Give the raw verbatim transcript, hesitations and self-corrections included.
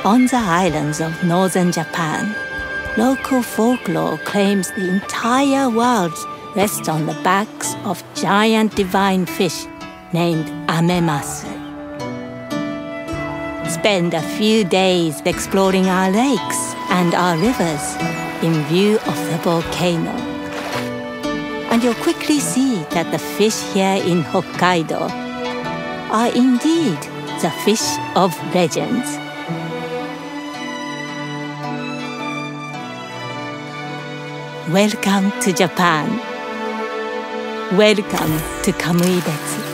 On the islands of northern Japan, local folklore claims the entire world rests on the backs of giant divine fish named Amemasu. Spend a few days exploring our lakes and our rivers in view of the volcano. And you'll quickly see that the fish here in Hokkaido are indeed the fish of legends. Welcome to Japan. Welcome to Kamui Betsu.